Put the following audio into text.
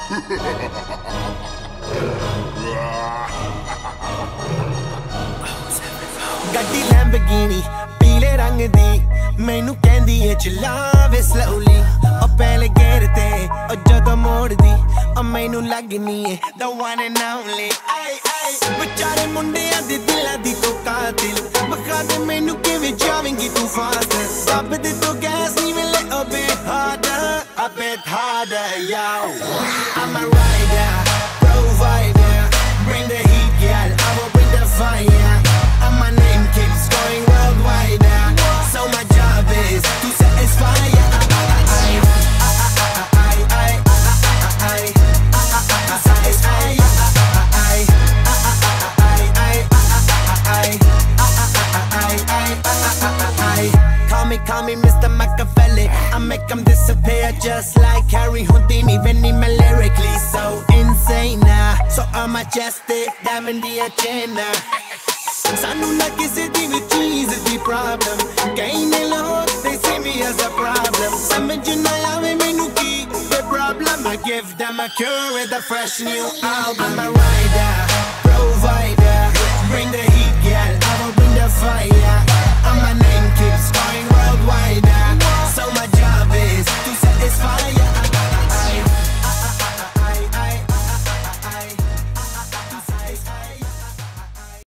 ਗੱਡੀ ਲੈਂਬਰਗਿਨੀ ਪੀਲੇ ਰੰਗ ਦੀ ਮੈਨੂੰ ਕਹਿੰਦੀ ਏ ਚਲਾਵੇ slowly ਉਹ ਪਹਿਲੇ ਗੇਰ ਤੇ ਉਹ ਜਦੋਂ ਮੋੜਦੀ ਉਹ ਮੈਨੂੰ ਲੱਗਨੀ ਏ the one and only ਵਿਚਾਰੇ ਮੁੰਡਿਆਂ ਦੇ ਦਿਲਾਂ ਦੀ ਤੂੰ ਕਾਤਿਲ ਬਖਾ ਦੇ ਮੈਨੂੰ ਕਿਵੇਂ ਜਾਵੇਂਗੀ ਤੂੰ ਫਾਸਟ ਦੱਬ ਦੇ ਤੂੰ ਗੈਸ ਨਹੀਂ ਮਿਲੇ a bit harder yo I'm a rider provider bring the heat girl I will bring the fire and my name keeps going worldwide so my job is to satisfy Call me Mr. Machiavelli I make them disappear just like Harry Houdini Veni me lyrically so insane so I'm majestic diamond the agenda Sanu na kisi di vi cheese di problem Kaine log they see me as a problem Samajh na aave mainu ki the problem I give them a cure with a fresh new album I'm a rider provider bring the heat girl I will bring the fire